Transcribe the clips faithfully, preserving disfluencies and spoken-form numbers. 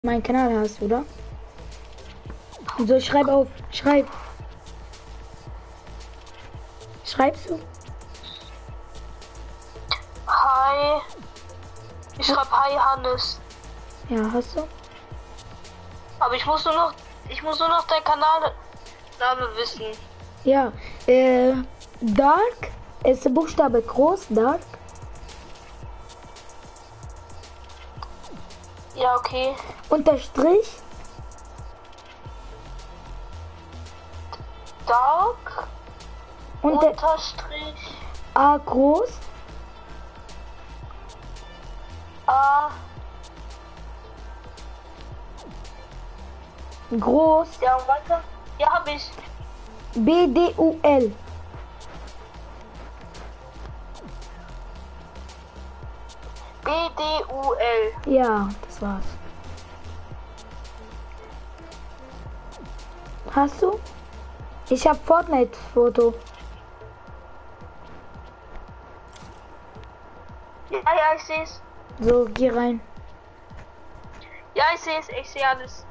meinen Kanal hast, oder? So, schreib auf. Schreib. Schreibst du? Hi. Ich schreib Hi Hannes. Ja, hast du? Aber ich muss nur noch, ich muss nur noch deinen Kanalname wissen. Ja. Äh, Dark ist der Buchstabe groß, Dark. Ja, okay. Unterstrich. Dark. Unter Unterstrich. A groß. A. Groß. Ja, und weiter. Ja, hab ich. B D U L. B D U L. Ja, das war's. Hast du? Ich hab Fortnite-Foto. Ja, ja, ich seh's. So, geh rein. Ja, ich seh's. Ich sehe alles.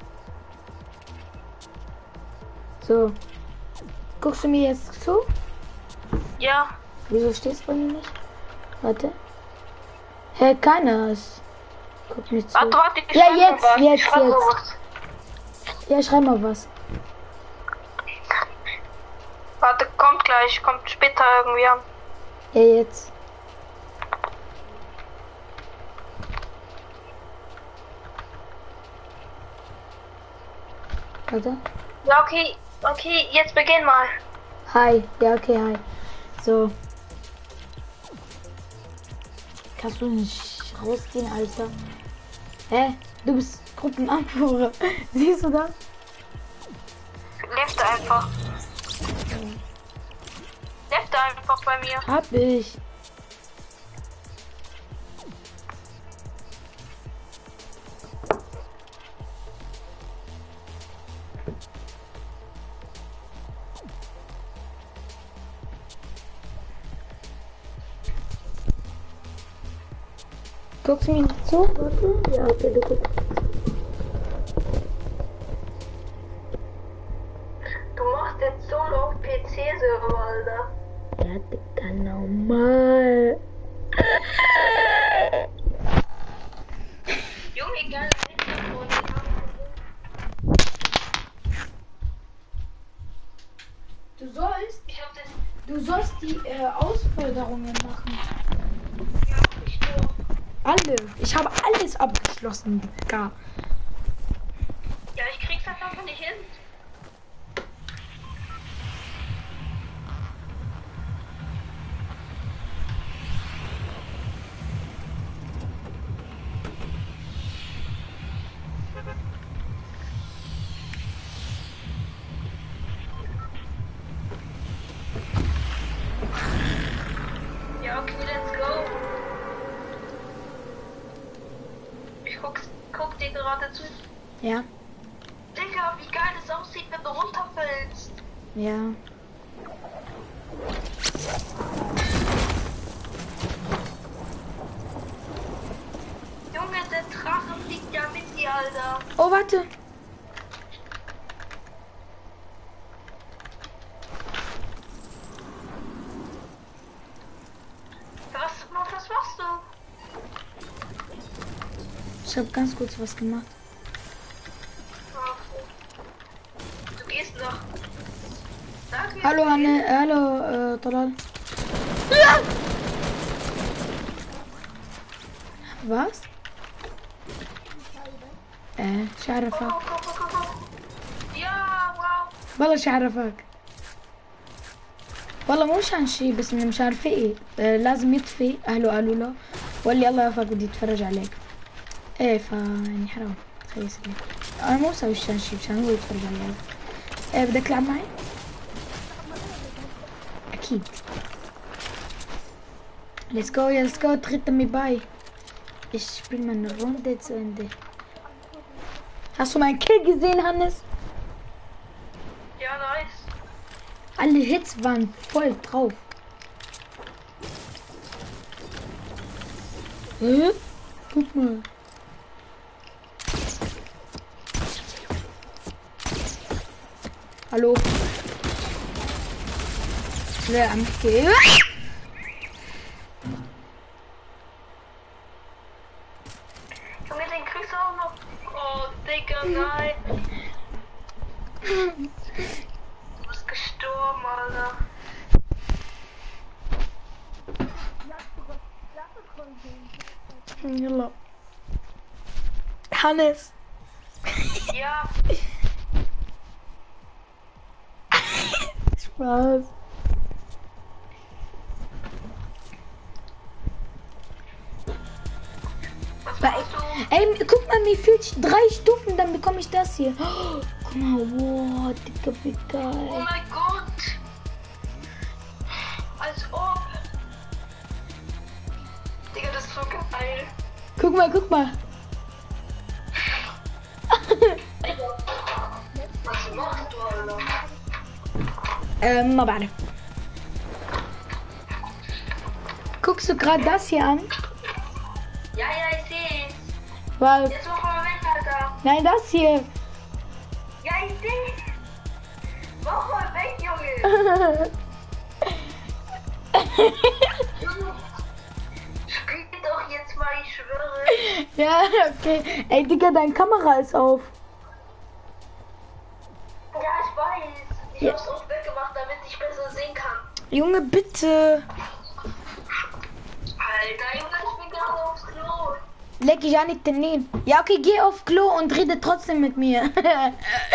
So. Guckst du mir jetzt zu? Ja. Wieso stehst du mir nicht? Warte. Hä, keiner ist. Guck mir zu. Warte, warte, ich Ja, schreib jetzt, mal was. jetzt, Ich schreib mal jetzt. was. Ja, schreib mal was. Warte, kommt gleich. Kommt später irgendwie an. Ja, jetzt. Warte. Ja, okay. Okay, jetzt beginn mal. Hi. Ja, okay, hi. So. Kannst du nicht rausgehen, Alter? Hä? Du bist Gruppenanführer. Siehst du das? Left einfach. Left einfach bei mir. Hab ich. Guckst du mir nicht zu? Warte. Ja, okay, du guckst. Du machst jetzt Solo auf P C-Server, Alter. Ja, Digga, normal. Junge, geil. Du sollst, Ich hab das. du sollst die äh, Ausforderungen machen. Ja, ich auch. Alle. Ich habe alles abgeschlossen, Digga. Ja, ich krieg's halt einfach nicht hin. Ja, okay, let's go. Ich guck, guck dir gerade zu. Ja. Digga, wie geil das aussieht, wenn du runterfällst. Ja. Junge, der Drache fliegt ja mit dir, Alter. Oh, warte. Was, was machst du? Ich habe ganz kurz was gemacht. Du gehst noch. Sag mir, Hallo, du Anne. Äh, hallo, äh, Talal. Ja! Was? ايه مش عارفك. يا واو. والله مش عارفك. والله مش عن شي بس انه مش عارفه ايه. آه لازم يطفي اهله قالوا له واللي الله يوفقك بدي يتفرج عليك. ايه فا يعني حرام تخيل سبيل. انا مو مسوي عشان شي عشان هو يتفرج علي. ايه بدك تلعب معي؟ اكيد. Let's go, let's go, tritt mir bei. Ich spiele meine Runde zu Ende. Hast du meinen Kill gesehen, Hannes? Ja, nice. Alle Hits waren voll drauf. Hä? Guck mal. Hallo. لا عم بحكي. Junge, den kriegst du auch noch. Oh, Digga, nein. Du bist gestorben, Alter. يلا Hannes. Ja. Spaß. Was Weil- machst du? Ey, guck mal, mir fehlt drei Stufen, dann bekomme ich das hier. Oh, guck mal, wow, dicker, wie Oh geil. mein Gott. Als ob. Digga, das ist so geil. Guck mal, guck mal. Was machst du, Alter? ähm, mal warte. Guckst du gerade das hier an? Ja, ja, ich seh's. Was? Jetzt mach mal weg, Alter. Nein, das hier. Ja, ich seh's. Mach mal weg, Junge. Spiel doch jetzt mal, ich schwöre. Ja, okay. Ey, Digga, deine Kamera ist auf. Ja, ich weiß. Ich Ja. hab's auch weggemacht, damit ich besser sehen kann. Junge, bitte. Alter, Junge, ich bin gerade aufs Klo. Leck ich an nicht den. Ja, okay, geh auf Klo und rede trotzdem mit mir. Digga,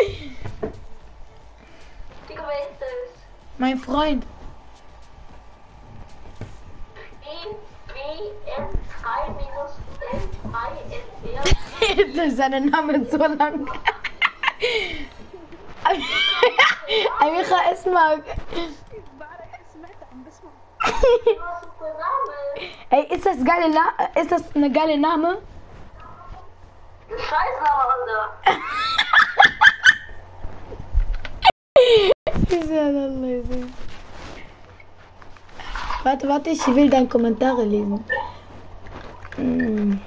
wer ist das? Mein Freund. B, B, N, drei minus N, drei, N, R. Das ist sein Name so lang. Amicha, erstmal. Was ist der Name? Ey, ist das geile Na ist das eine geile Name? Scheißname, Alter. Ist ja das lesen. Warte, warte, ich will deine Kommentare lesen. Hm.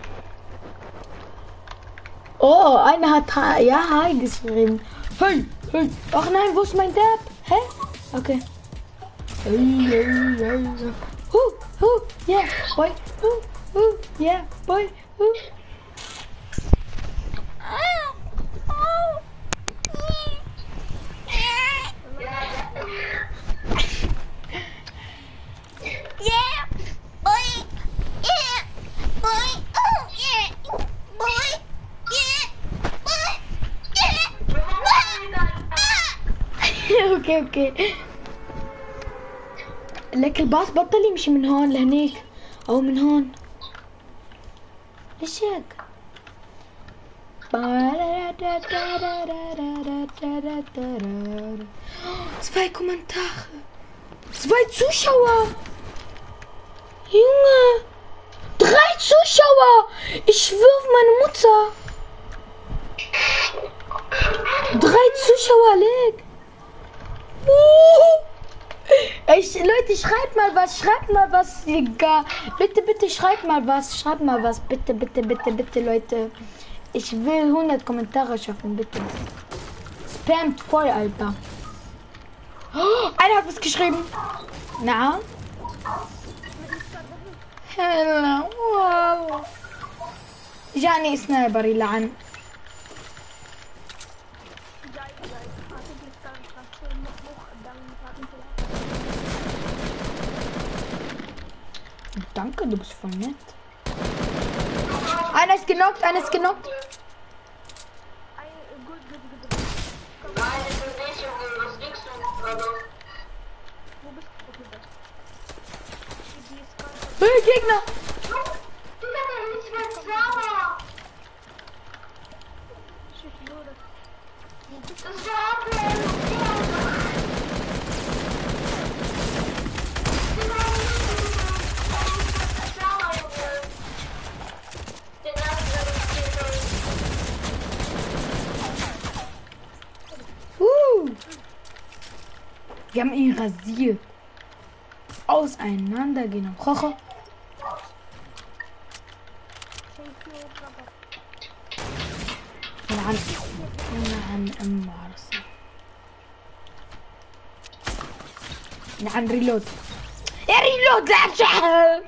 Oh, einer hat ha ja hi geschrieben. Hey, hey. Ach nein, wo ist mein Dab? Hä? Okay. Hey, hey, hey. Huh, huh, yeah, boy. Huh, huh, yeah, boy. Huh. Yeah, boy. Yeah, boy. Oh, yeah, boy. Yeah, boy. Yeah. اوكي اوكي. لك الباص بطل يمشي من هون لهنيك او من هون. ليش هيك؟ Zwei Kommentare. Zwei Zuschauer. Junge. Drei Zuschauer. Ich schwöre auf meine Mutter. Drei Zuschauer, leg. Ich, Leute, schreibt mal was, schreibt mal was, Digga. Bitte, bitte, schreibt mal was, schreibt mal was. Bitte, bitte, bitte, bitte, Leute. Ich will hundert Kommentare schaffen, bitte. Spamt voll, Alter. Oh, einer hat was geschrieben. Na? Hello. Wow. جاني سنايبر يلعن. Danke, du bist voll nett. Einer ist genockt, einer ist genockt. Nein, ich bin nicht, Junge. Was liegst du? Also, Hey, Gegner. Digga, der ist mit Server. Das ist der Abwehr. Uh. Wir haben ihn rasiert. Auseinandergenommen. Koche. نعم نعم أم عرسي عن ريلود يا ريلود لا شحن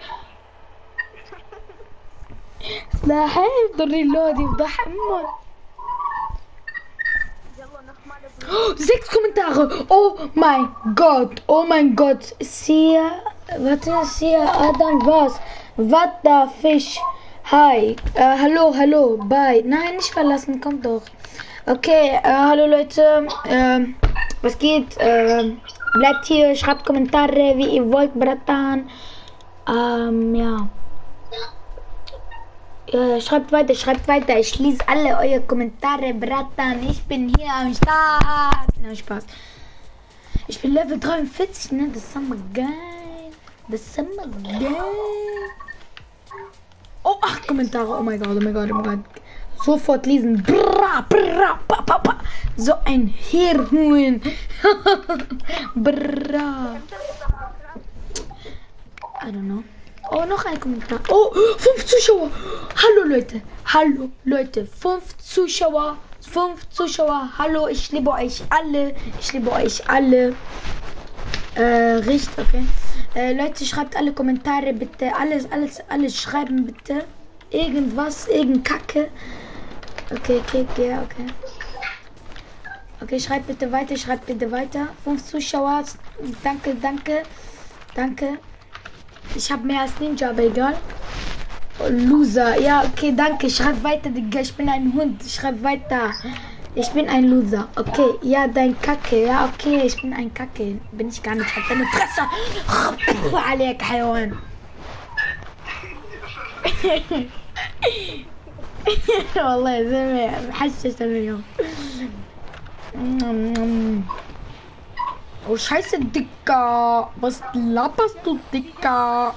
لا حيفضل الريلود يفضح أمه sechs Kommentare. Oh mein Gott, oh mein Gott. Sia, warte, Sia, Adam, was? Warte, Fisch. Hi. Äh, hallo, hallo, bye. Nein, nicht verlassen, kommt doch. Okay, äh, hallo Leute. Ähm, was geht? Ähm, bleibt hier, schreibt Kommentare, wie ihr wollt, Bratan. Ähm, ja. Ja, schreibt weiter, schreibt weiter. Ich lese alle eure Kommentare, Bratan. Ich bin hier am Start. Na, Spaß. Ich bin Level dreiundvierzig, ne? Das ist immer geil. Das ist immer geil. Oh, acht Kommentare. Oh mein Gott, oh mein Gott, oh mein Gott. Sofort lesen. Bra, bra, pa, pa, pa. So ein Hirnhuhn. Bra. I don't know. Oh, noch ein Kommentar. Oh, fünf Zuschauer. Hallo Leute. Hallo Leute. Fünf Zuschauer. Fünf Zuschauer. Hallo, ich liebe euch alle. Ich liebe euch alle. Äh, richtig, okay. Äh, Leute, schreibt alle Kommentare bitte. Alles, alles, alles schreiben bitte. Irgendwas, irgend Kacke. Okay, okay, okay, okay. Okay, schreibt bitte weiter, schreibt bitte weiter. Fünf Zuschauer. Danke, danke. Danke. Ich habe mehr als Ninja, aber egal. Oh, Loser. Ja, okay, danke. Schreib weiter, Digga. Ich bin ein Hund. Schreib weiter. Ich bin ein Loser. Okay, ja, dein Kacke. Ja, okay, ich bin ein Kacke. Bin ich gar nicht. Halt deine Fresse. Alek, Hayon. والله زي حشش اليوم. Oh Scheiße, Dicker. Was laberst du, Dicker?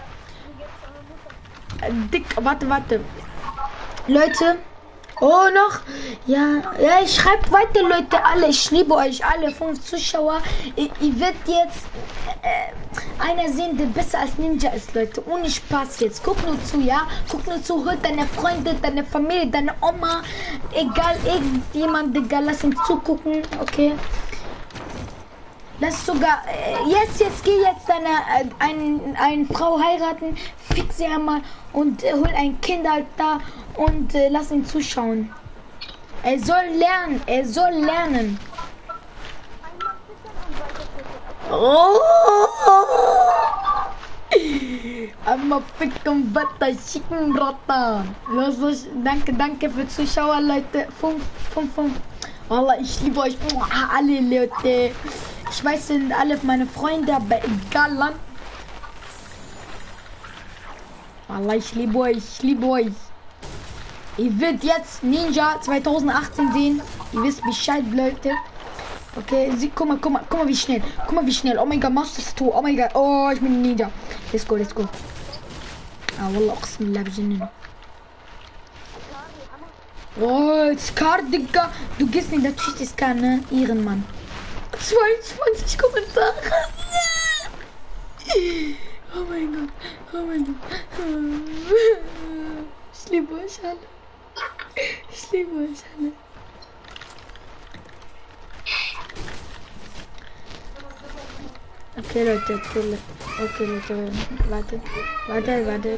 Dick, warte, warte. Leute. Oh, noch. Ja, ja, schreibt weiter, Leute, alle. Ich liebe euch alle. Fünf Zuschauer. Ihr, ihr werdet jetzt äh, einer sehen, der besser als Ninja ist, Leute. Ohne Spaß jetzt. Guck nur zu, ja? Guck nur zu. Hört deine Freunde, deine Familie, deine Oma. Egal, irgendjemand, Digga. Lass ihn zugucken, okay? Lass sogar, äh, jetzt, jetzt geh jetzt deine, äh, ein, eine Frau heiraten, fix sie einmal und äh, hol ein Kind halt da und äh, lass ihn zuschauen. Er soll lernen, er soll lernen. Oh! Einmal ficken, weiter schicken, Ratter. Los, los, danke, danke für Zuschauer, Leute. Fünf, fünf, fünf. Wallah, ich liebe euch alle, Leute. Ich weiß, sind alle meine Freunde, aber egal lang. Wallah, ich liebe euch, ich liebe euch. Ihr werdet jetzt Ninja zwanzig achtzehn sehen. Ihr wisst Bescheid, Leute. Okay, sie, guck mal, guck mal, guck mal, wie schnell. Guck mal, wie schnell. Oh mein Gott, machst du das Tor. Oh mein Gott, oh, ich bin Ninja. Let's go, let's go. Ah, Wallah, أقسم بالله بجنن. Oh, Scar, Digga. Du gehst nicht, natürlich ist Scar, ne? Ehrenmann. zweiundzwanzig Kommentare. Oh mein Gott. Oh mein Gott. Ich liebe euch alle. Ich liebe euch alle. Okay, Leute. Okay, Leute. Okay, Leute. Warte. Warte, warte.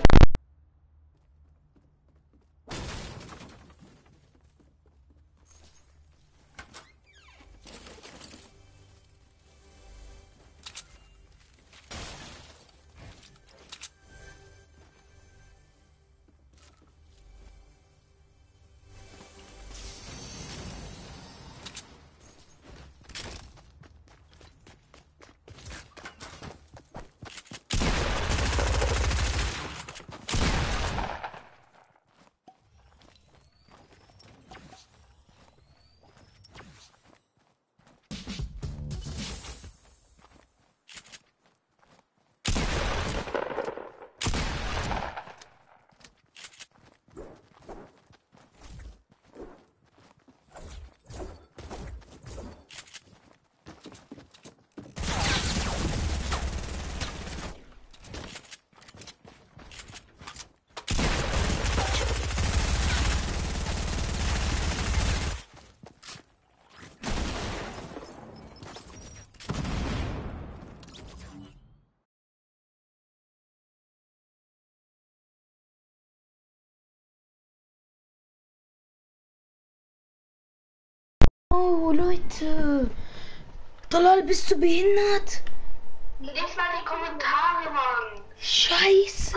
Oh, Leute. Talal, bist du behindert? Lies mal die Kommentare, Mann. Scheiße.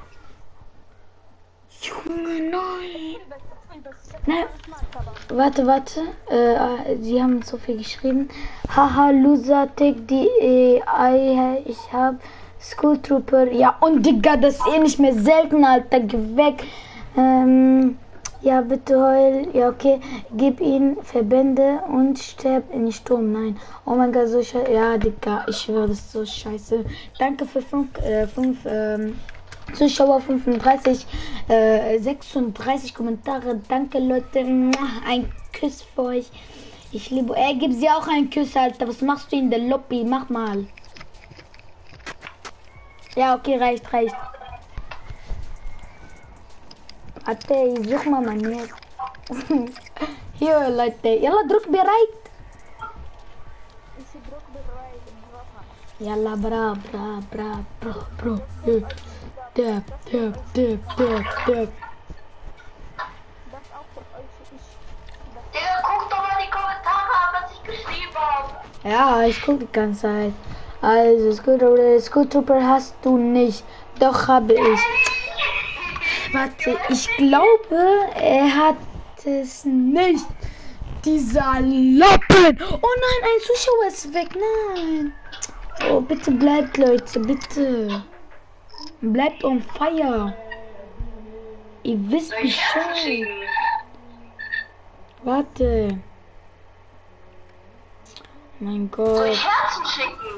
Junge, nein. Nein. Warte, warte. Äh, sie haben so viel geschrieben. Haha, Loser, take die äh, I, ich hab School Trooper. Ja, und Digga, das ist eh nicht mehr selten, Alter. Geh weg. Ähm, ja, bitte heul. Ja, okay. Gib ihn Verbände und sterb in den Sturm. Nein. Oh mein Gott, so scheiße. Ja, Digga, ich schwöre, das ist so scheiße. Danke für fünf, äh, fünf, ähm, Zuschauer, fünfunddreißig, äh, sechsunddreißig Kommentare. Danke, Leute. Ein Kuss für euch. Ich liebe. Ey, gib sie auch einen Kuss, Alter. Was machst du in der Lobby? Mach mal. Ja, okay, reicht, reicht. Warte, ich such mal mein Netz. Hier, Leute. Yalla, drück bereit. Yalla, bra, bra, bra, bro, bro. Yeah. Dab, dab, dab, dab, dab. Digga, guck doch mal die Kommentare an, was ich geschrieben habe. Ja, ich gucke die ganze Zeit. Also, Scooter, Scooter hast du nicht. Doch, habe ich. Warte, ich glaube, er hat es nicht. Dieser Lappen. Oh nein, ein Zuschauer ist weg. Nein. Oh, bitte bleibt, Leute, bitte. Bleibt on fire. Ihr wisst Soll ich Herzen Bescheid. schicken? Warte. Mein Soll Gott. ich Herzen schicken?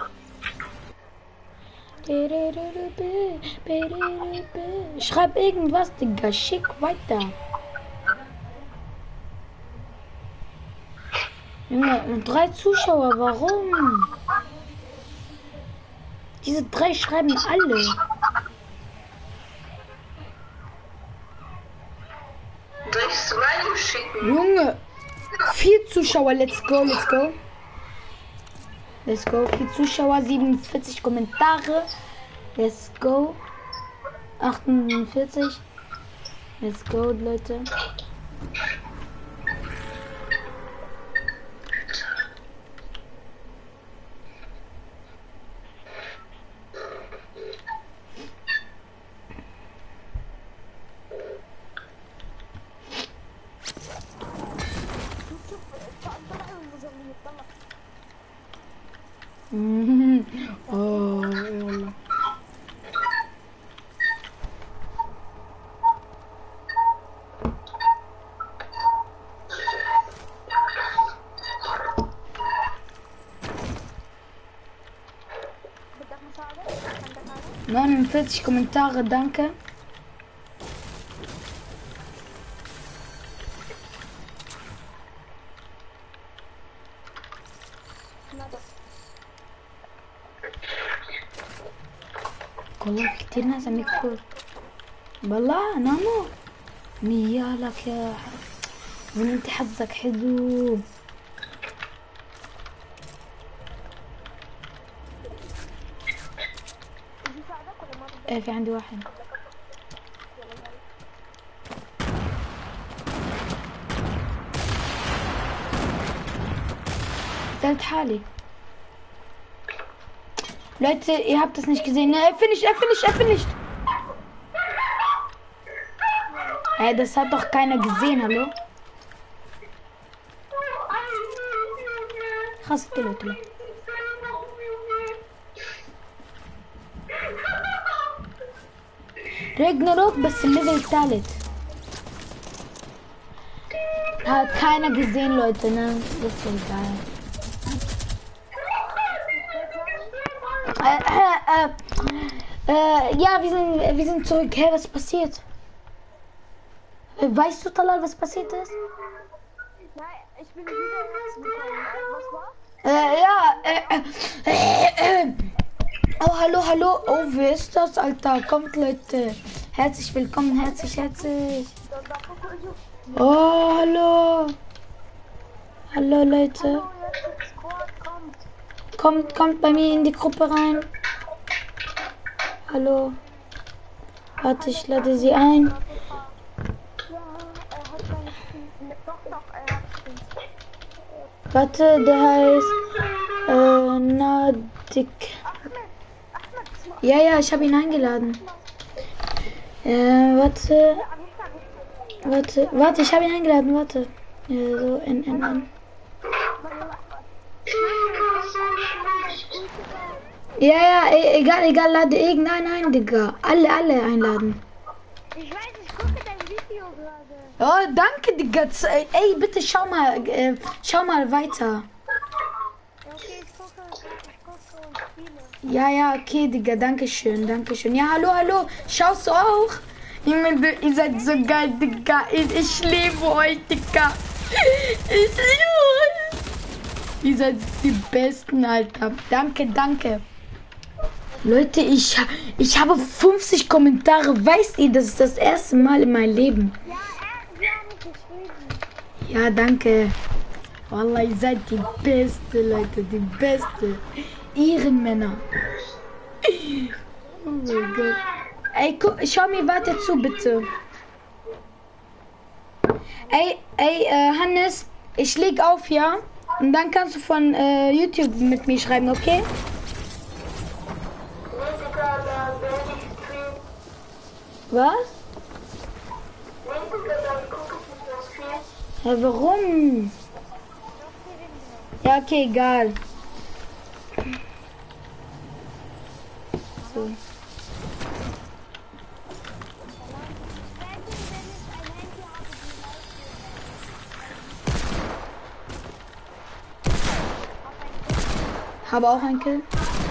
Schreib irgendwas, Digga. Schick weiter. Junge, und drei Zuschauer, warum? Diese drei schreiben alle. Soll ich Smiley schicken? Junge, vier Zuschauer, let's go, let's go. Let's go, vier Zuschauer, siebenundvierzig Kommentare. Let's go. achtundvierzig. Let's go, Leute. Mhm. Oh, Junge. neunundvierzig Kommentare, danke. والله كتير ناس عم يكفوا والله نانو نيالك يا من انت حظك حلو. ايه في عندي واحد. قتلت حالي. Leute, ihr habt das nicht gesehen. Ne, er finisht, er finisht, er finisht. Ey, das hat doch keiner gesehen, hallo? خلاص كله طلع. Ragnarok بس الليفل الثالث. Hat keiner gesehen, Leute, ne? Das ist egal. Äh, äh, äh, äh, ja, wir sind, wir sind zurück. Hä, was passiert? Äh, weißt du, Talal, was passiert ist? Nein, ich bin wieder jetzt gekommen. Was war? Äh, ja, äh, äh, äh, äh. Oh, hallo, hallo. Oh, wer ist das, Alter? Kommt, Leute. Herzlich willkommen, herzlich, herzlich. Oh, hallo. Hallo, Leute. Hallo, jetzt ist Squad, kommt. Kommt, kommt bei mir in die Gruppe rein. Hallo. Warte, ich lade sie ein. Ja, er hat seine Skins. Doch, doch, er hat Skins. Warte, der heißt äh, Nadik. Ja, ja, ich habe ihn eingeladen. Äh, warte. Warte, warte, ich habe ihn eingeladen, warte. Ja, so, in, in, in. Ja, ja, e egal, egal, lade irgendeinen ein, Digga. Alle, alle einladen. Ich weiß, ich gucke dein Video gerade. Oh, danke, Digga. Z- Ey, bitte schau mal, äh, schau mal weiter. Ja, okay, ich gucke, ich gucke und spiele. Ja, ja, okay, Digga, danke schön, danke schön. Ja, hallo, hallo, schaust du auch? Junge, ihr seid so geil, Digga. Ich, ich liebe euch, Digga. Ich liebe euch. Ihr seid die Besten, Alter. Danke, danke. Leute, ich, ich habe fünfzig Kommentare. Weißt ihr, das ist das erste Mal in meinem Leben. Ja, er, wir haben geschrieben. Ja, danke. Wallah, ihr seid die Beste, Leute, die Beste. Ehrenmänner. Oh mein Gott. Ey, guck, schau mir weiter zu, bitte. Ey, ey, äh, Hannes, ich leg auf, ja? Und dann kannst du von äh, YouTube mit mir schreiben, okay? Was? Ja, warum? Ja, okay, egal. So. Habe auch ein Kill.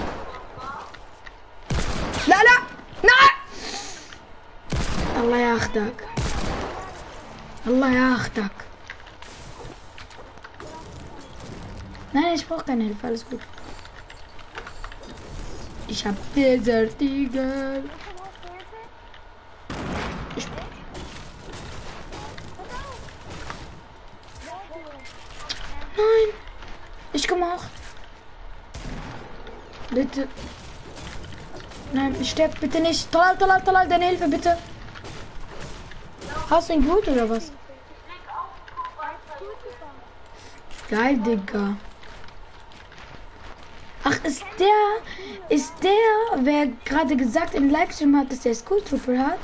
Lala! Nein! Allah yachdak. Allah yachdak. Nein, ich brauche keine Hilfe, alles gut. Ich hab Desert Eagle. Ich Nein! Ich komm auch. Bitte. Nein, ich sterb bitte nicht. Talal, Talal, Talal, deine Hilfe bitte. Hast du ihn gut oder was? Geil, Digga. Ach, ist der, ist der, wer gerade gesagt im Livestream hat, dass der School Trooper hat?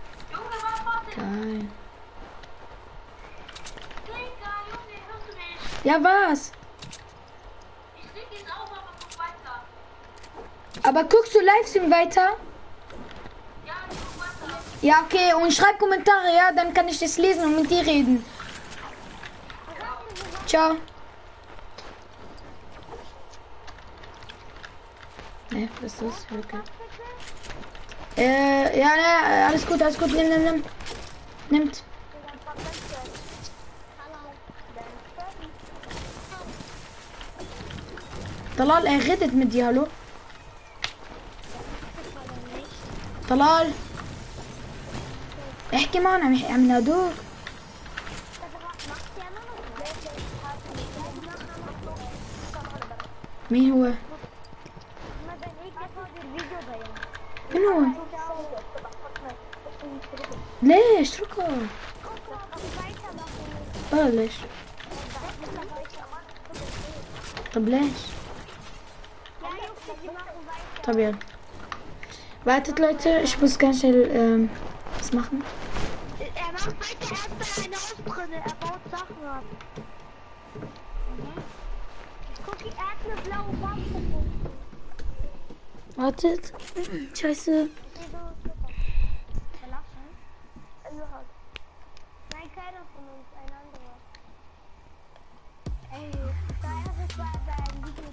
Geil. Ja, was? Aber guckst du Livestream weiter? Ja, okay, und schreib Kommentare, ja, dann kann ich das lesen und mit dir reden. Ciao. Ne, was ist das? Okay. Äh, ja, ne, alles gut, alles gut, nimm, nimm, nimm. Nimmt. Talal, er redet mit dir, hallo? طلال احكي معنا عم نادوك. مين هو؟ مين هو؟ ليش ركض؟ اه ليش؟ طب ليش؟ طب يلا. Wartet Leute, ich muss ganz schnell ähm, was machen. Er macht weiter erst eine Ausbrille, er baut Sachen ab. Guck, er hat eine blaue Waffe. Wartet. Scheiße. Nein, keiner von uns, ein anderer. Ey, da ist es bei einem Video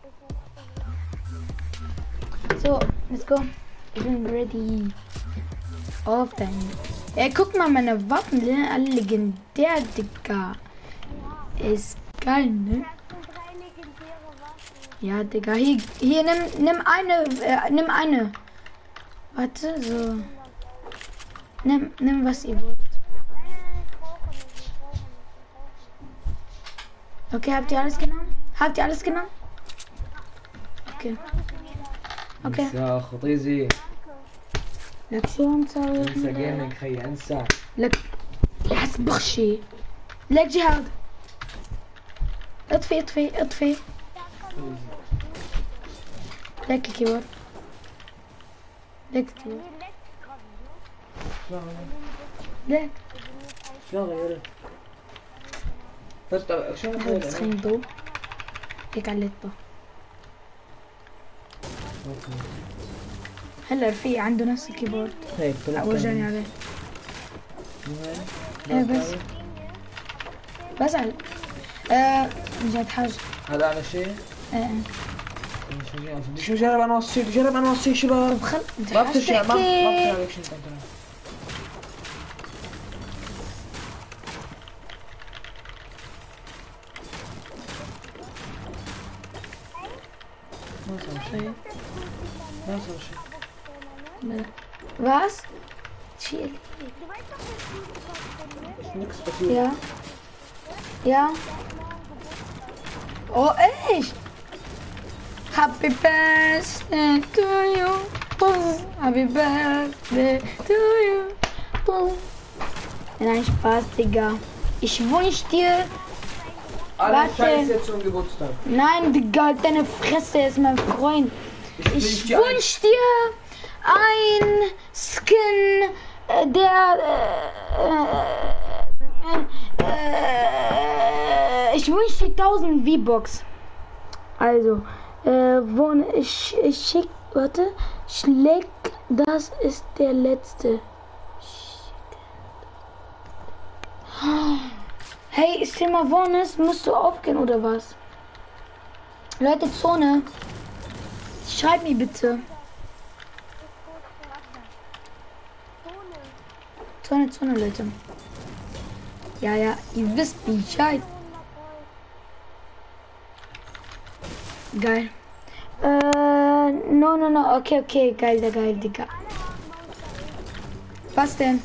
drin. So, let's go. Ich bin ready. Auf dein. Ey, guck mal, meine Waffen sind alle legendär, Digga. Ist geil, ne? Ja, Digga. Hier, hier nimm, nimm eine. Äh, nimm eine. Warte, so. Nimm, nimm was ihr wollt. Okay, habt ihr alles genommen? Habt ihr alles genommen? Okay. Okay. انسى خطيزي لك شو مسوي؟ انسى جيمنج خي انسى لك يحسب بخشي لك جهاد اطفي اطفي اطفي. لك الكيبورد. لك الكيبورد. لك. شلون غيرت؟ بس طب شلون هذا تسخين غيرت؟ الضوء. هيك علقته. هلا رفيق عنده نفس الكيبورد. هيك طلع وجعني عليه. ايه بس بزعل. آه جد حاجة. هذا على شيء؟ ايه شو جرب انا اوصيك جرب انا اوصيك شباب. طب خل انت ما حاج بتشع ما ما تحكي. بتعرف شو انت. ما صار شيء ما صار شيء. Was? Chill. Ist nix passiert. Ja. Ja. Oh, echt? Happy birthday to you. Happy birthday to you. Nein, Spaß, Digga. Ich wünsch dir... Alle Warte. Scheiße zum Geburtstag. Nein, Digga, halt deine Fresse, ist mein Freund. Ich Ich wünsch dir ein- wünsch dir ein Skin, äh, der... Äh, äh, ich wünsch dir tausend V-Bucks. Also, äh, wo ich, ich schick... Warte. Schläg, das ist der letzte. Hey, ist Thema Wohnes, musst du aufgehen oder was? Leute, Zone. Schreib mir bitte. Zone, Zone, Leute. Ja, ja, ihr wisst Bescheid. Geil. Äh, no, no, no. Okay, okay, geil, geil, Digga. Was denn?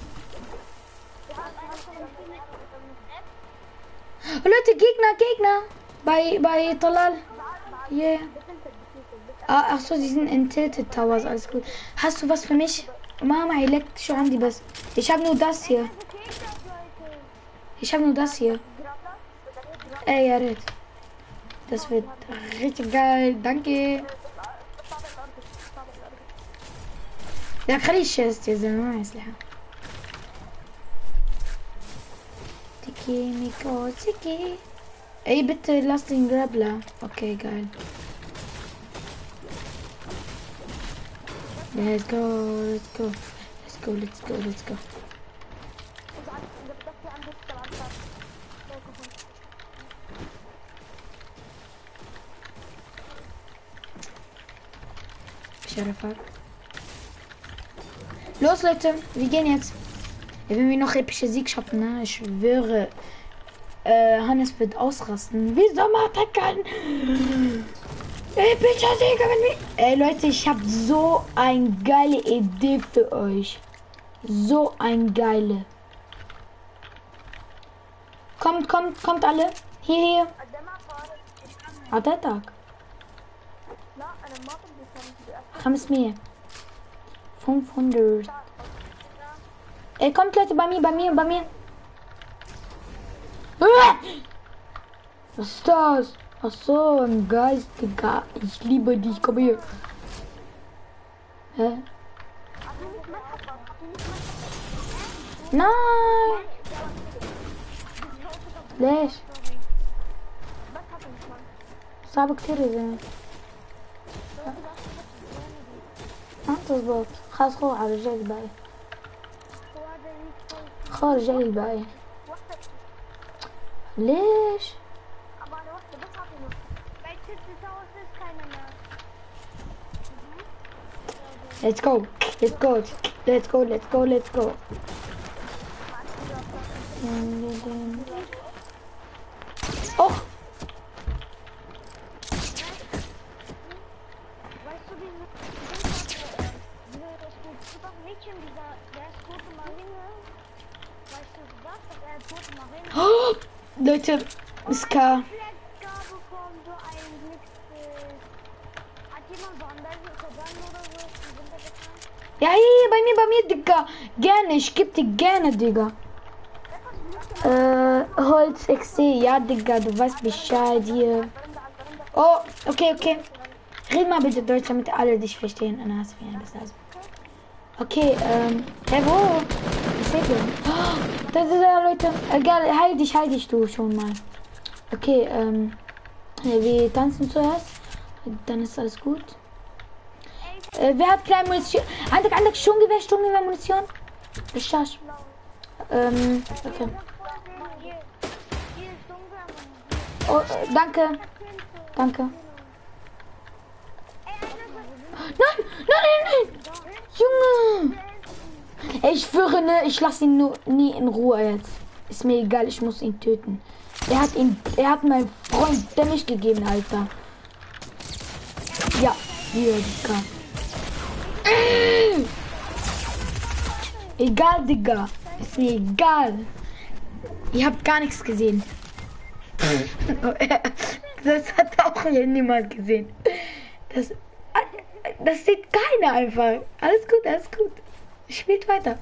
Leute, Gegner, Gegner. Bei, bei Talal. Yeah. Ah, ach so, die sind in Tilted Towers, alles gut. Hast du was für mich? Mama, ich leck schon an die Best. Ich habe nur das hier. Ich habe nur das hier. Ey, ja, red. Das wird richtig geil. Danke. لا خلي الشيست يا زلمة ما يصلح. تيكي ميكو تيكي. اي بت لاستنج جراب لا. اوكي جايل. Let's go, let's go, let's go, let's go, let's go. Scherfer. Los Leute, wir gehen jetzt. Wenn wir noch epische Sieg schaffen, ne? Ich schwöre, äh, Hannes wird ausrasten. Wieso macht er keinen epischer Sieg? Wenn wir... Ey Leute, ich habe so eine geile Idee für euch. So ein geile. Kommt, kommt, kommt alle. Hier, hier. Attack. خمسمية fünfhundert. Ey, kommt Leute, bei mir, bei mir, bei mir. Ah! Was ist das? Ach so, ein Geist, Digga. Ich liebe dich, komm hier. Hä? Nein! ليش؟ صعب كتير زين. ما تزبط. خلاص خو على الرجال الباقي. خو الرجال الباقي. ليش؟ Let's go, let's go, let's go, let's go, let's go. Och! Oh, Leute, Ska. Ja, hier, bei mir, bei mir, Digga. Gerne, ich geb dir gerne, Digga. Äh, Holz X D, ja, Digga, du weißt Bescheid hier. Oh, okay, okay. Red mal bitte Deutsch, damit alle dich verstehen. Anna, hast du mir das also. Okay, ähm, hey, wo? Was seht ihr? Oh, da sind da Leute. Egal, halt dich, halt dich du schon mal. Okay, ähm, wir tanzen zuerst. Dann ist alles gut. Äh, wer hat kleine Munition? Andere, andere, Sturmgewehr, Sturmgewehr, Munition? Bescheid. Ähm, okay. Oh, äh, danke. Danke. Nein, nein, nein, nein. Junge. Ich schwöre, ne, ich lasse ihn nur nie in Ruhe jetzt. Ist mir egal, ich muss ihn töten. Er hat ihn, er hat meinen Freund Damage gegeben, Alter. Ja, hier, Digga. Äh. Egal, Digga. Ist mir egal. Ihr habt gar nichts gesehen. Das hat auch hier niemand gesehen. Das, das sieht keiner einfach. Alles gut, alles gut. Spielt weiter.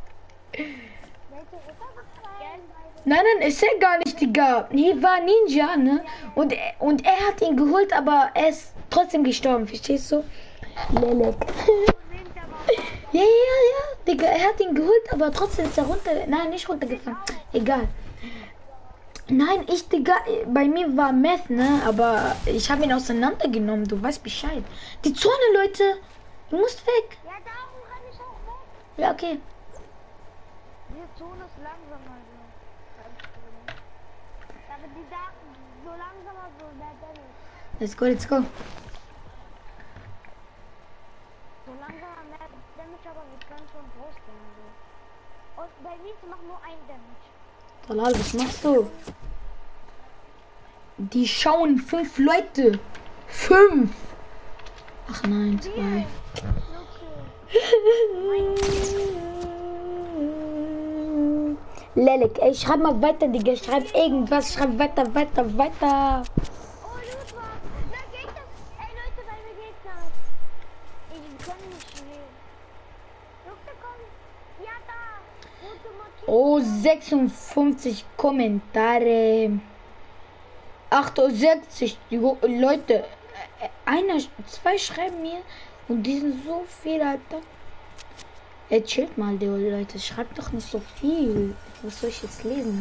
Nein, nein, ist er gar nicht, Digga. Hier war Ninja, ne? Und, und er hat ihn geholt, aber er ist trotzdem gestorben. Verstehst du? Lelek. Ja, ja, ja, Digga, er hat ihn geholt, aber trotzdem ist er runter. Nein, nicht runtergefallen. Egal. Nein, ich, Digga, bei mir war Meth, ne? Aber ich habe ihn auseinandergenommen, du weißt Bescheid. Die Zone, Leute, du musst weg. Ja, darum renne ich auch weg. Ja, okay. Die Zone ist langsamer. Aber die Daten so langsamer, so mehr Damage. Let's go, let's go. So langsamer mehr Damage, aber wir können schon groß gehen. So. Und bei mir macht nur ein Damage. Talal, was machst du? Die schauen fünf Leute. Fünf. Ach nein, zwei. Lelek, ey, schreib mal weiter, Digga. Schreib irgendwas. Schreib weiter, weiter, weiter. Oh, Loot war. Da geht das. Ey, Leute, bei mir geht's das. Ey, die können nicht spielen. Luke, komm. Ja, da. Rote Markierung. Oh, sechsundfünfzig Kommentare. achtundsechzig Jo- Leute. Äh, Einer, zwei schreiben mir. Und die sind so viel, Alter. Ey, chillt mal, die Leute. Schreibt doch nicht so viel. Was soll ich jetzt lesen?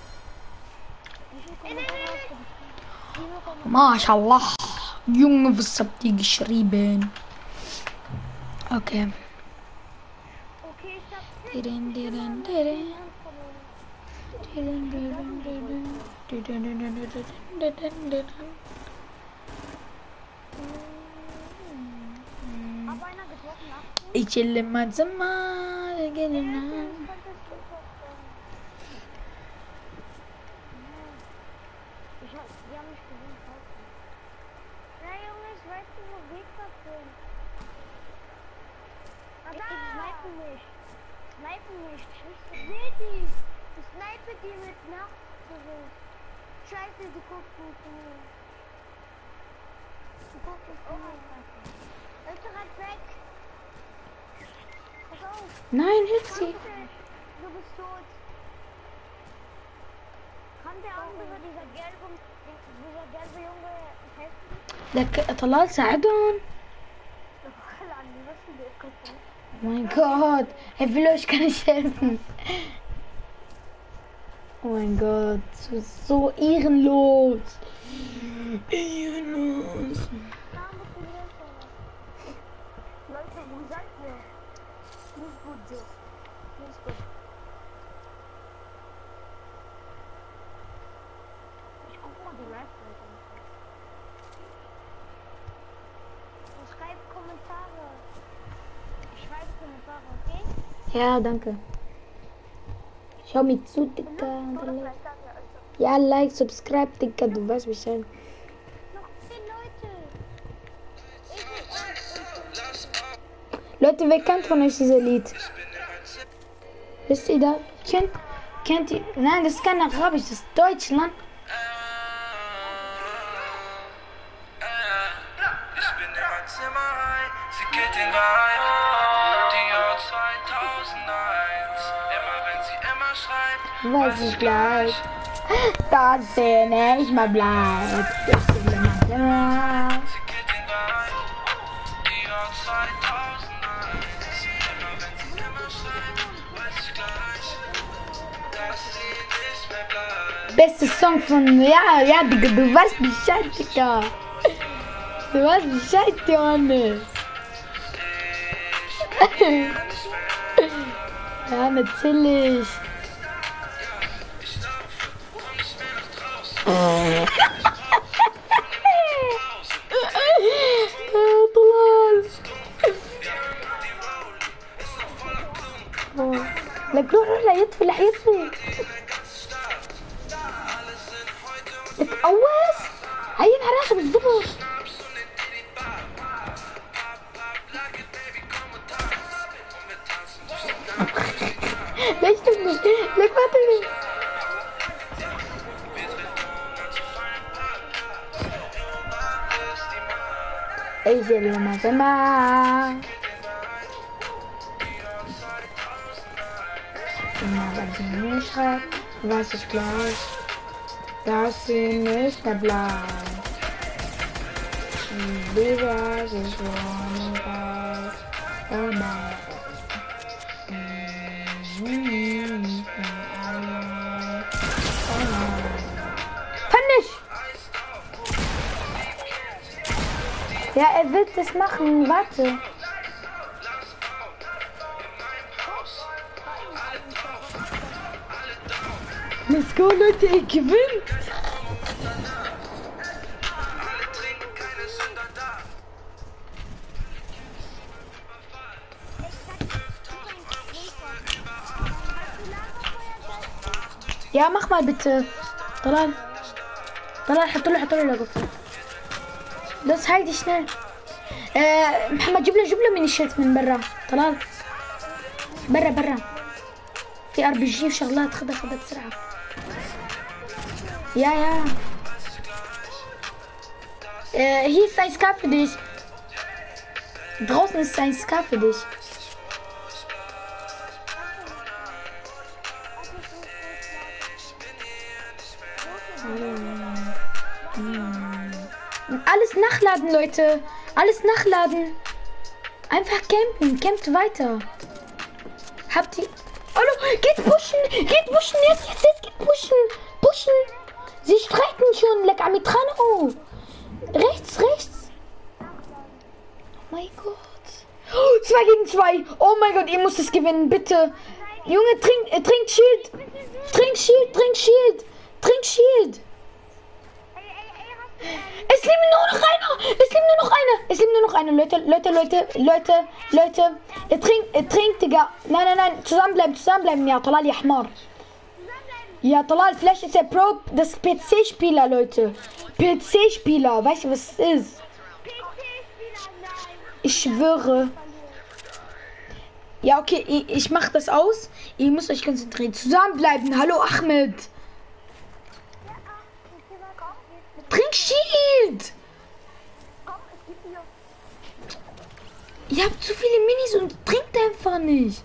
Mashallah. Junge, was habt ihr geschrieben? Okay. Okay, ich hab. Dirin, dirin, dirin. Dirin, dirin, dirin. Dirin, dirin, dirin, dirin, dirin. Hab einer getroffen, ach. Ich chill mal zum Mal. Genau. Ich hab, die haben mich gesehen, draußen. Na Jungs, weißt du, wo Gegner sind? Ich, ich snipe nicht. Snipe nicht. Ich seh die. Ich snipe die mit Nachtgericht. Scheiße, die guckt nicht hin. Die guckt nicht hin. Leute, rennt weg. Pass auf. Nein, hit sie. Du bist tot. Kann der andere, dieser gelbe, dieser gelbe Junge helfen? لك طلال ساعدهم. Oh mein Gott. Hey, will euch kann ich helfen. Oh mein Gott. So, so ehrenlos. Ehrenlos. Leute, wo seid ihr? Nicht gut, Joe. Nicht gut. Ich guck mal die Live-Seite an. Ich schreibe Kommentare. Ich schreibe Kommentare, okay? Ja, danke. Schau mir zu, Digga. Ja, like, subscribe, Digga. Du weißt Bescheid. Noch zehn Leute. Leute, wer kennt von euch dieses Lied? Wisst ihr das? Kennt, kennt ihr? Nein, das ist kein Arabisch, das ist Deutschland. Ich bin immer Zimmer ein, sie geht den Wein. Die Jahr zweitausendeins. Immer wenn sie immer schreibt, Was ich gleich, dass sie nicht mehr bleibt. Ich will immer Sie geht in rein, die Jahr zweitausendeins. Immer wenn sie Zimmer schreibt, weiß ich gleich, dass sie nicht mehr bleibt. beste Song von, ja, ja, Digga, du weißt Bescheid, Digga. Du weißt Bescheid, Johannes. Ja, natürlich. لا تروح لا يطفي لا يطفي اتقوس هي انحرقت بالضبط ليش تبني ليك ما تبني ايش اللي ما سمع immer wenn sie mir schreibt, weiß ich gleich, dass sie nicht mehr bleibt. Lieber sich wohnen weiß, oh nein. Kann nicht! Ja, er wird das machen, warte. Let's go, Leute, ich gewinnt! Ja, mach mal bitte. طلال طلال حط له حط له لقطة. بس هايدي شنو؟ آه محمد جيب له جيب له من الشيت من برا. طلال برا برا. في ار بي جي وشغلات خذها خذها بسرعة. Ja, ja. Äh, hier ist ein Scar für dich. Draußen ist ein Scar für dich. Alles nachladen, Leute. Alles nachladen. Einfach campen. Campt weiter. Habt ihr... Hallo, geht pushen. Geht pushen. Jetzt, jetzt, jetzt geht pushen. Pushen. Sie streiten schon, leck Amitrano. Rechts, rechts. Oh mein Gott. Oh, zwei gegen zwei. Oh mein Gott, ihr müsst es gewinnen, bitte. Junge, trink, äh, trink Shield. Trink Shield, trink Shield. Trink Shield. Es lebt nur noch einer. Es lebt nur noch einer. Es lebt nur noch einer. Leute, Leute, Leute, Leute, Leute. Ihr trinkt, ihr trinkt, Digga. Nein, nein, nein. Zusammenbleiben, zusammenbleiben. Ja, Talal, ja, Hamar. Ja, Talal, vielleicht ist er Pro, das P C-Spieler, Leute. P C-Spieler, weißt du, was es ist? Ich schwöre. Ja, okay, ich, ich mach das aus. Ihr müsst euch konzentrieren. Zusammenbleiben. Hallo, Ahmed. Trink Shield. Ihr habt zu viele Minis und trinkt einfach nicht.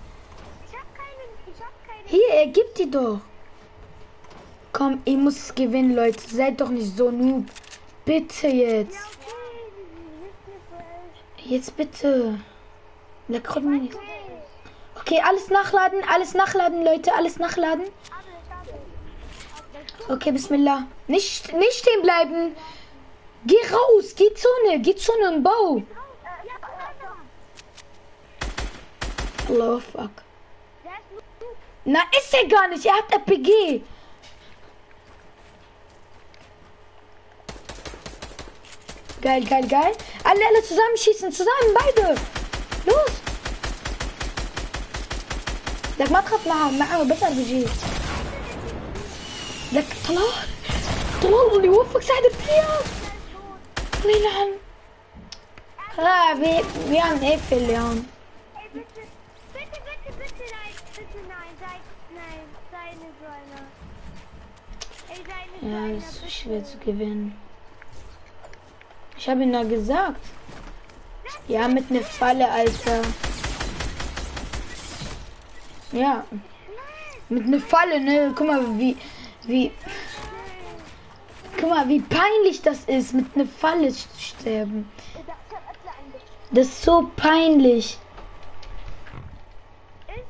Hier, er gibt die doch. Komm, ich muss gewinnen, Leute. Seid doch nicht so noob. Bitte jetzt. Jetzt bitte. Okay, alles nachladen, alles nachladen, Leute. Alles nachladen. Okay, Bismillah. Nicht, nicht stehen bleiben. Geh raus. Geh Zone. Geh Zone und Bau. Oh, fuck. Na, ist er gar nicht. Er hat R P G. Geil, geil, geil. Alle, alle zusammen schießen. Zusammen, beide. Los. لك ما تخاف معهم معهم بس ار بي جي. لك طلال طلال اللي يوفق ساعد فيها. الله يلعن. ها بي بيعمل ايه في اليوم؟ Ja, es ist so schwer zu gewinnen. Ich habe ihn nur gesagt. Ja, mit einer Falle, Alter. Ja. Mit einer Falle, ne? Guck mal, wie, wie, guck mal, wie peinlich das ist, mit einer Falle zu sterben. إذا عشان أطلع عندك. Das ist so peinlich. إيه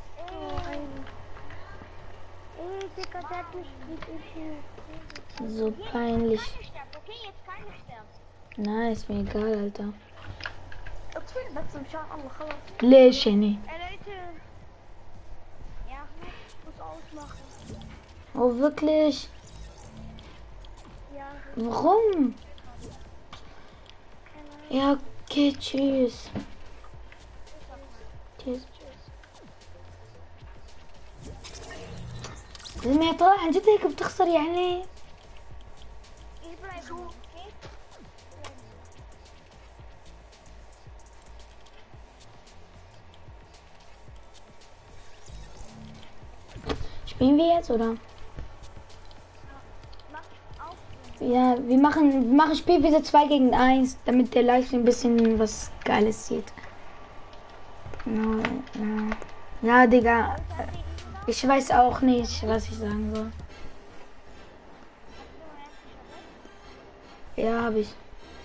إيه Digga, der hat mich nicht. So peinlich. Keine sterben, okay? Jetzt keine sterben. Nein, ist mir egal, Alter. اطفي بس ان شاء الله خلاص. ليش يعني؟ Ey Leute. Ja, ich muss ausmachen. Oh, wirklich? Ja, Warum? keine Ja, okay, tschüss. Tschüss. لما يطلع عن جد هيك بتخسر يعني. Ich bleibe so, okay? Spielen wir jetzt, oder? Mach auf. Ja, wir machen, wir machen Spielweise zwei gegen eins, damit der Livestream ein bisschen was Geiles sieht. No, ja. Ja, Digga. Ich weiß auch nicht, was ich sagen soll. Ja, habe ich.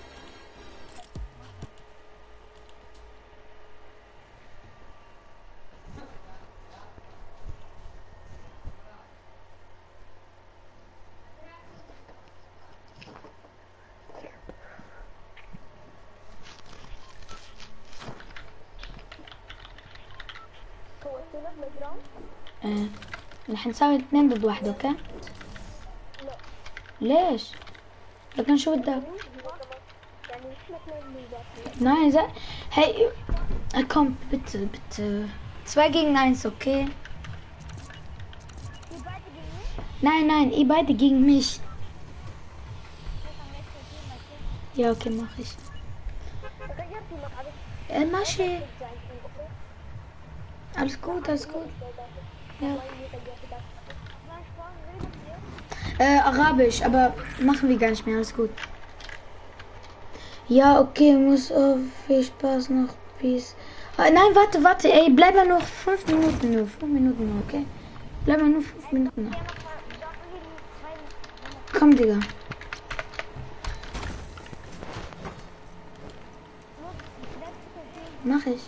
هو السيلف مجرم؟ آه. رح نساوي اثنين ضد واحد، اوكي؟ ليش؟ لكن شو بدك؟ يعني احنا اثنين اللي ذاكرين. Nein, sa hey, äh, komm, bitte, bitte. zwei gegen eins, okay? Die beide gegen mich? Nein, nein, ihr beide gegen mich. Das am letzten Team, weißt du? Ja, okay, mach ich. غيرت المقعد. Äh, ماشي. زين، اوكي؟ Alles gut, alles gut. Ja. والله إني غيرت ده. ماشي، فاهم، غير بس. Äh, Arabisch, aber machen wir gar nicht mehr, alles gut. Ja, okay, muss auf. Viel Spaß noch. Peace. Ah, nein, warte, warte, ey, bleib mal noch fünf Minuten nur. Fünf Minuten nur, okay? Bleib mal nur fünf Minuten noch. Komm, Digga. Mach ich.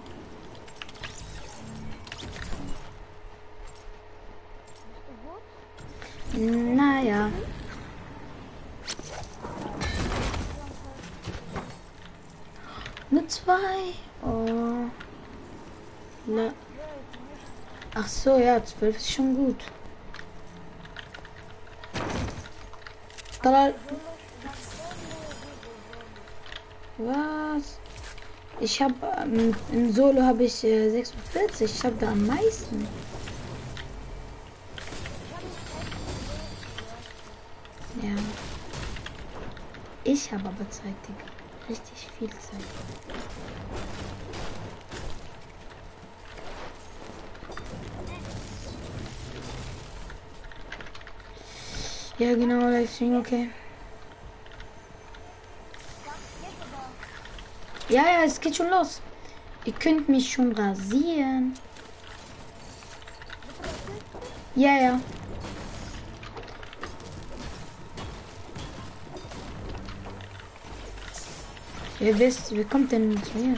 Naja. Nur zwei. Oh. Na. Ach so, ja, zwölf ist schon gut. Drei. Was? Ich habe ähm, im Solo habe ich äh, sechsundvierzig. Ich habe da am meisten. Ja. Ich habe aber Zeit, Digga. Richtig viel Zeit. Ja, genau, Livestream, okay. Ja, ja, es geht schon los. Ihr könnt mich schon rasieren. Ja, ja. Ihr wisst, wie kommt denn zu mir?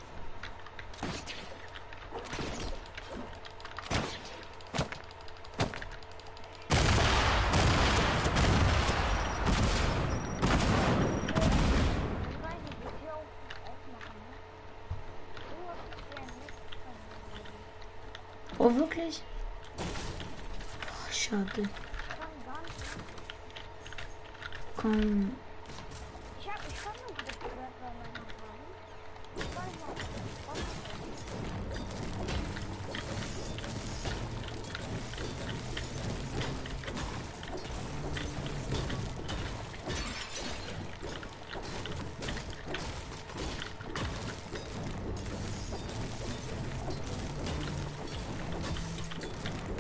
Oh, wirklich? Oh, schade. Komm. Ich hab, ich kann nur das gehört bei meiner Frau. Ich weiß noch,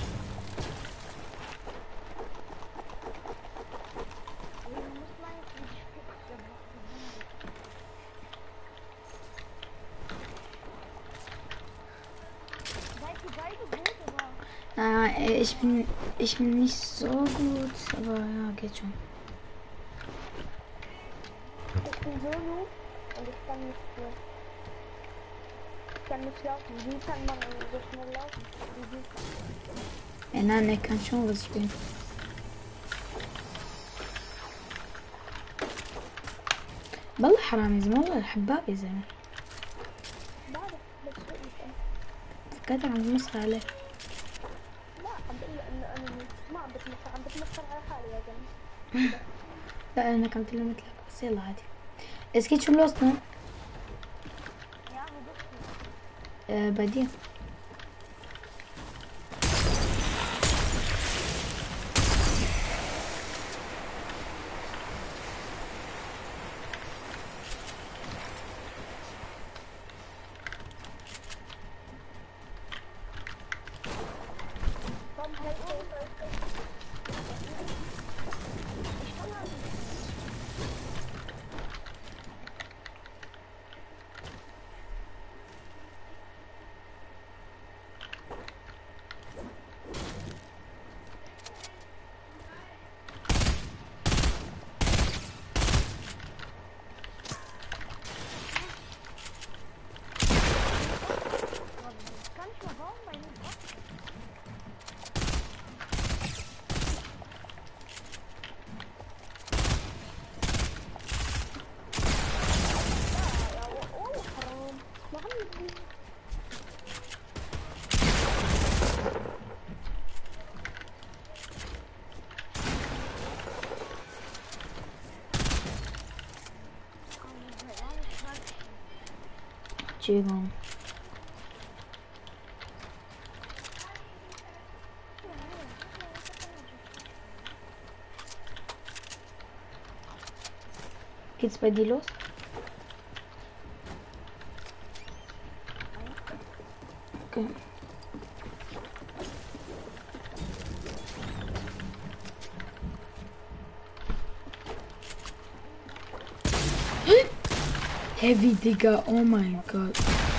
wie muss man jetzt Ich bin, ich bin nicht so gut, aber ja, geht schon. Ich bin so noob und ich kann nicht mehr. Ich kann nicht laufen. Wie kann man so schnell laufen? Wie du? Ja, nein, er kann schon was spielen. والله حرام يا زلمة، والله الحباب يا زلمة. بعرف بس مش أنا. فكرت عم بمسخر عليه. لا عم بقول انه انا ما عم بتمسخر، عم بتمسخر على حالي يا زلمه. لا أنا كنت له مثلك بس يلا عادي. اسكت شو لوصنا؟ يا عمي بس آه بعدين. طب هي Entschuldigung. Geht's bei dir los? Okay. Heavy, Digga, oh mein Gott.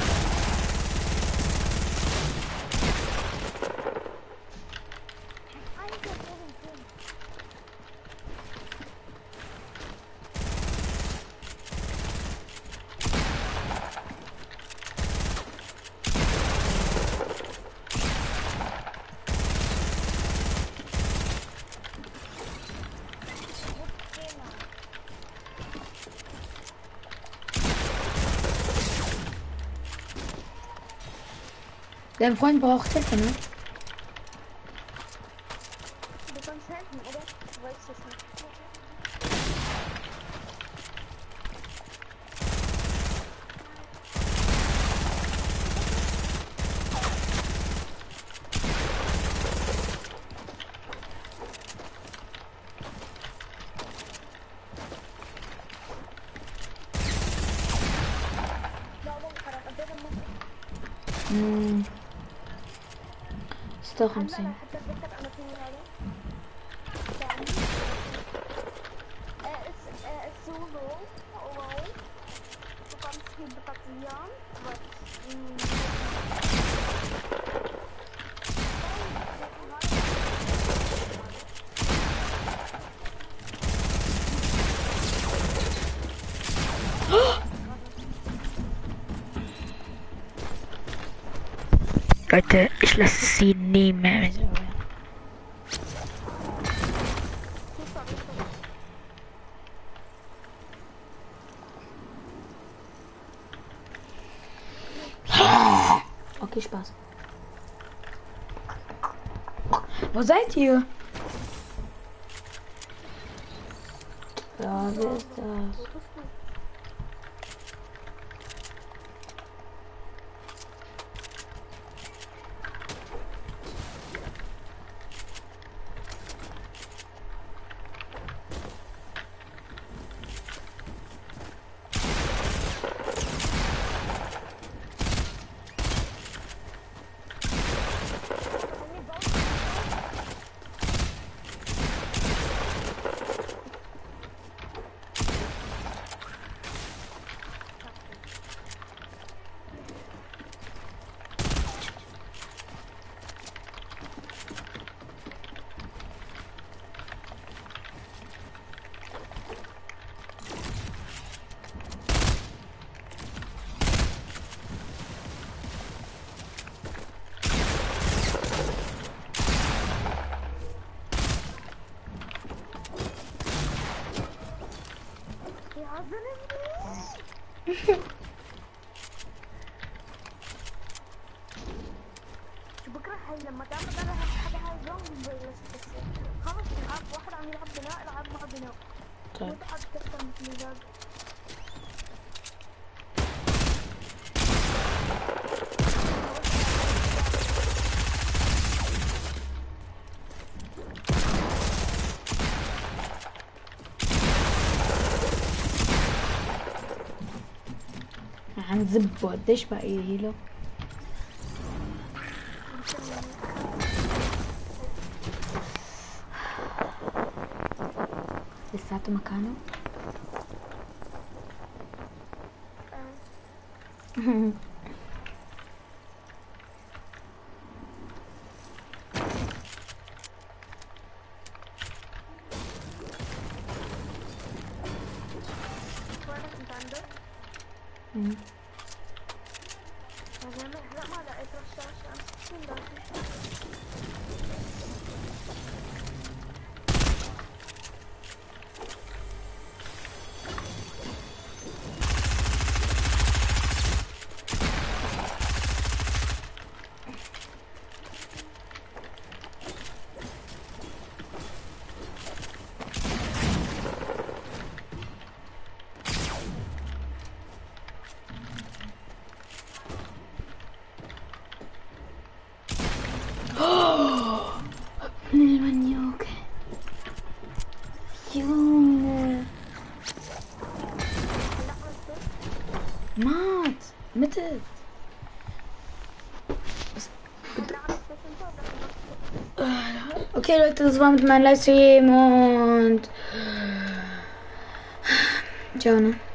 Dein Freund braucht Hilfe, ne? Du kannst helfen, oder? Du weißt es nicht. Hm. Ist doch ein هلا Sinn. حتى اتذكر انا في هذا السولو واو وكان في بطاطيان Leute, ich lasse sie nie mehr. Okay, Spaß. Wo seid ihr? Ja, wer ist das? شو بكره هاي لما تعمل انا حدا هاي زومبي بس بس خلص نلعب واحد عم يلعب بناء العب مع بناء طيب متعب تكتر مثل مزاج هنزبه قديش باقي له؟ لساته مكانه؟ وينك انت عندك؟ مم. هلا هلا ما لقيت رشاش امسك شو لازم من المنيوك يوم مات متت. هلا عم تسوي انت ولا اوكي Leute, das war mit meinem Livestream und ciao, ne?